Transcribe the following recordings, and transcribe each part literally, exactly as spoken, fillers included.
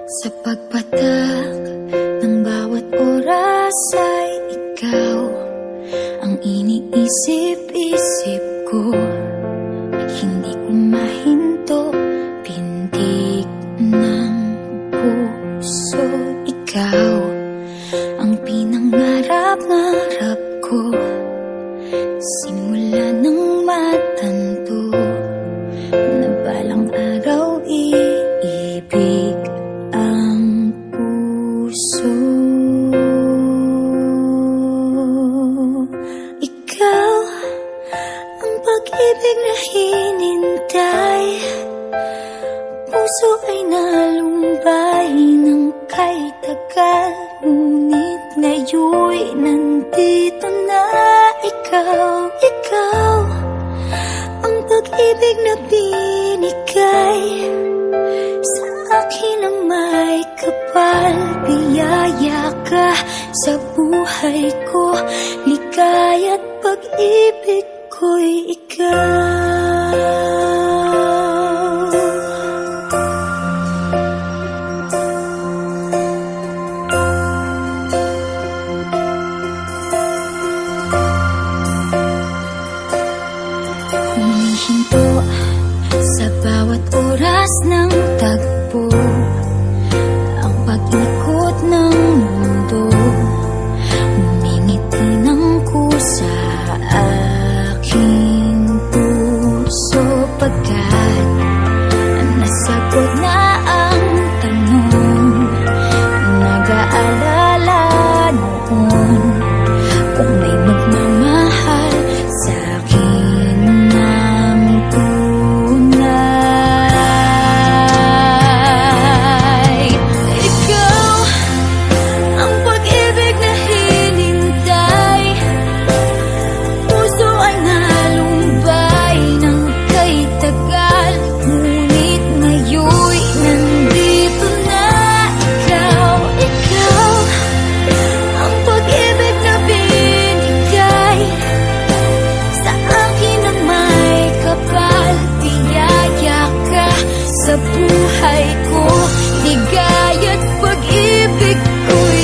Sa pagpatak ng bawat oras ay ikaw ang iniisip-isip ko. Hindi ko mahinto, pintig ng puso. Ikaw ang pinangarap-ngarap ko, simula ng matanto na balang araw iibig ang puso. Ikaw ang pag-ibig na hinintay, puso ay nalumbay ng kay tagal, ngunit ngayon'y nandito na. Ikaw, ikaw ang pag-ibig na binigay sa akin ang may kapal. Biyaya ka sa buhay ko, ligaya't pag-ibig ko'y ikaw. Humihinto sa bawat oras ng tagpo, ang pag-ikot ng mundo, umingiti ng kusa aking puso. Pagkat nasagot na ang tanong, nag-aalala noon kung may magmamahal sa akin ng tunay. Ikaw ang pag-ibig na hinintay, puso ay nalumbay ng kay tagal, ngunit ngayon'y nandito na. Ikaw, ikaw ang pag-ibig na binigay sa akin ang may kapal. Biyaya ka sa buhay ko, ligaya't pag-ibig ko'y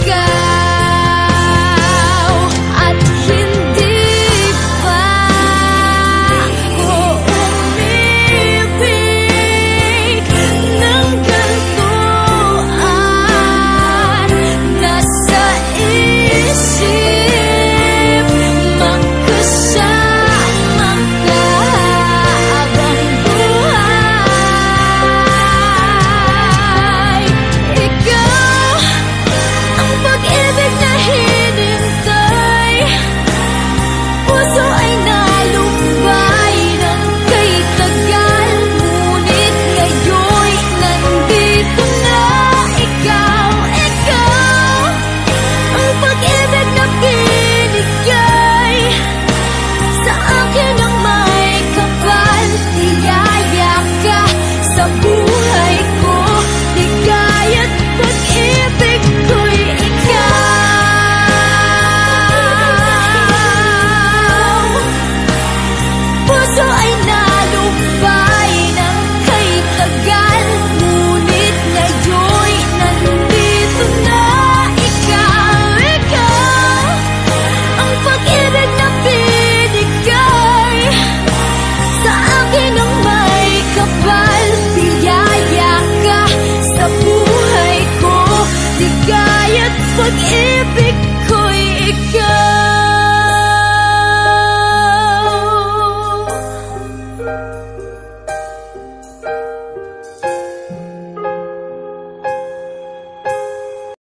ikaw. At hindi pa ako umibig ng ganito at nasa isip magkasama ka habang buhay. Ikaw ang pag-ibig na hinintay, puso ay nalumbay ng kay tagal, ngunit ngayon'y nandito na. Ikaw, ikaw ang pag-ibig na binigay sa akin ang may kapal. Biyaya ka sa buhay ko, ligaya't pag-ibig ko'y ikaw. Puso ay nalumbay ng kay tagal, ngunit ngayon'y nandito na. Ikaw, ikaw ang pag-ibig na binigay sa akin ang may kapal. Biyaya ka sa buhay ko, ligaya't pag-ibig